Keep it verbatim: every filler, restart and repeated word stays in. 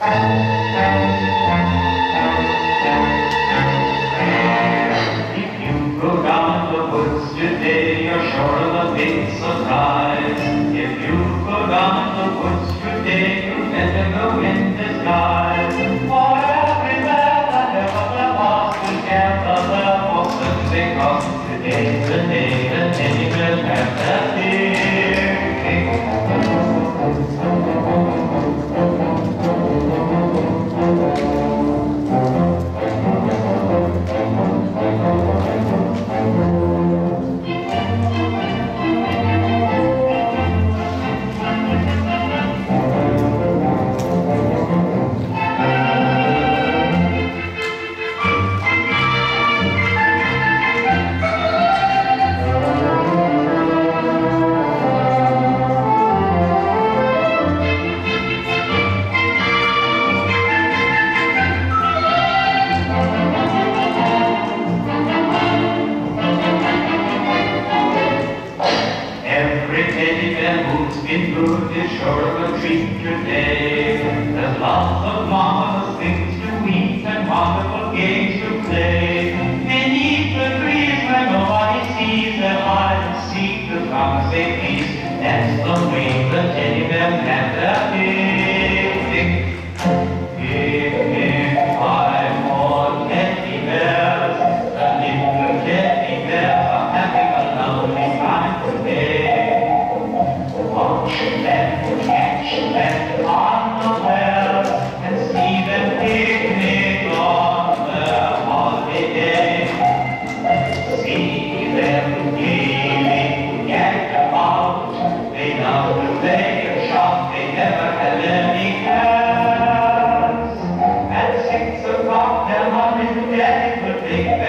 If you go down the woods today, you're sure of a big surprise. If you go down the woods today, you better go in disguise. For everywhere that ever there was together, there was something else. Today's the day that any will have their fear. Every teddy bear who's been good is sure of a treat today. There's lots of marvelous things to eat and wonderful games to play. Beneath the trees where nobody sees, their eyes seek to come and say peace. That's the way the teddy bears have their picnic. Picnic time for teddy bears. The little teddy bears are having a lovely time today. Watch them, catch them unawares, and see them picnic on their holiday. See them gaily get about, they love to play and shop, they never have any cares. At six o'clock their mom and daddy will take